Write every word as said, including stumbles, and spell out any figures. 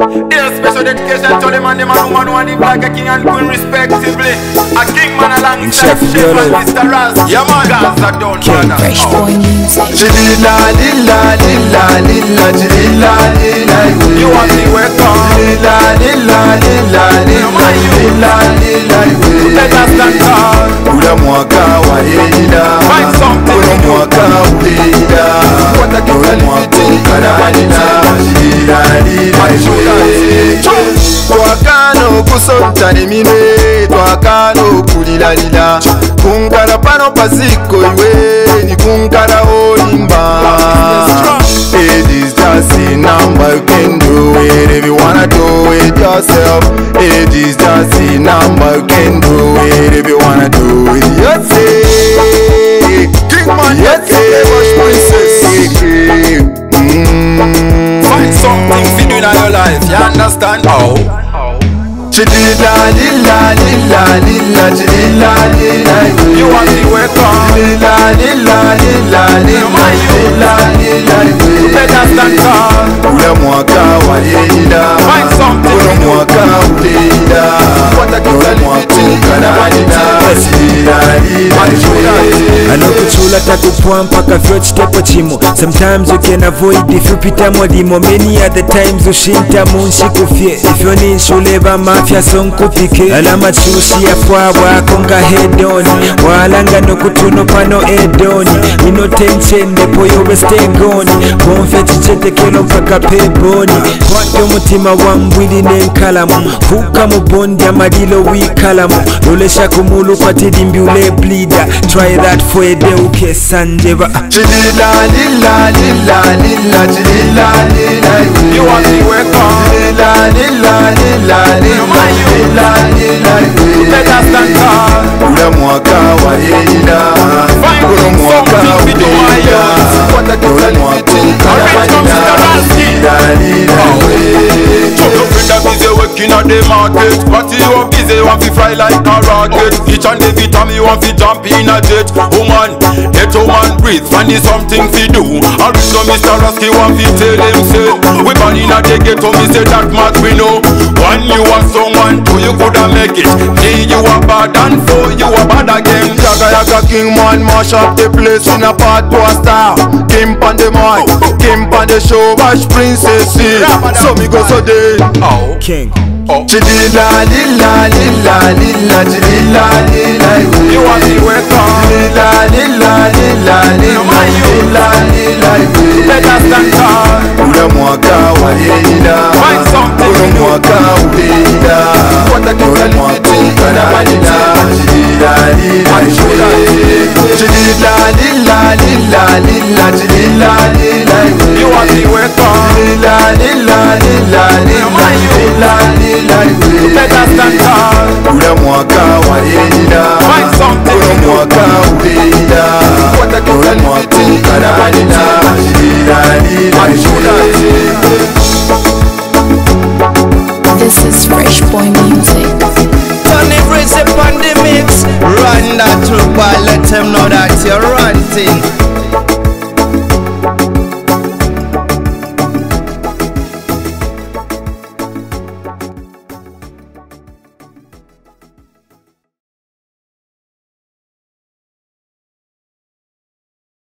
There's special dedication to the man, the man, woman, who live like a king and queen respectively. A king man alongside Chef and Mister Raz. Yeah man, Gaza done brother. Fresh boy music. Chilila, lila, lila, lila, chilila, lila. You want me welcome. Lila, lila, lila, lila, lila, lila. Let us stand tall. Ula mwaka wa lila. Find something. Ula mwaka ulila. Ula mwaka ukaralila. Lila, lila, lila. Twakano kusonta nimine, twakano kulilalila. Kunkara pano pasiko iwe, ni kunkara olimba. It is just a number, you can do it if you wanna do it yourself. It is just a number, you can do it if you wanna do it yourself. King man, yes, princess. Find something to do in your life, you understand how? Chilila, lila, lila, lila, chilila, lila. You want me welcome. Lila, lila, lila, lila, lila, lila. Let us stand tall. Ula mwaka wa lila. Find something. Ula mwaka ulila. Ula mwaka ukaralila. Lila, lila, lila. Anokuchula takupwa mpaka vyote tepo chimo. Sometimes you can avoid if you pita modimo. Many other times ushinta munshi kufye. If you need shuleva mafia song kupike. Alama chushi ya fwa wakonga head on. Walanga no kutuno pano edoni. Ino tension depo yobe stay gone. Konfeti chete kelo mpaka peboni. Kwake mutima wa mbwili nenkalamu. Kuka mubondi amadilo wikalamu. Lolesha kumulu patidi mbiule bleeder. Try that for a day uke sanjeva. Chilila, lila, lila, lila, chilila, lila. You want me welcome. Lila, lila, lila, lila, lila, lila. Let us stand tall. Ula mwaka wa lila. Find Ula mwaka something to do my ulila. yours. Ula mwaka ukaralila. Busy working at the market, but you are busy, you want to fly like a rocket. Each and every time you want to jump in a jet. Woman, let woman breathe, find you something to do. I reach to Mister Rasky, want to tell him say, we born in a the ghetto, me say that much we know. One you want someone, two you coulda make it. Three you are bad and four you are bad again. Yaga yaga king man mash up the place in a part poster. Kim pan the mic, Kim pan the show, watch princess see. So me go so day. Oh. King. Oh. Chilila, lila, lila, lila, chilila, lila. You want me welcome. Lila, lila, lila, lila, lila, lila. Let us stand tall. Ula mwaka wa lila. Find something. Ula mwaka ulila. Ula mwaka ukaralila. Chilila, lila, lila. Chilila, lila, lila, lila, chilila, lila. You want me welcome. Lila, lila, lila, lila, lila, lila. Let us stand tall. Ula mwaka wa lila. Find something. Ula mwaka ulila. Ula mwaka ukaralila. Chilila,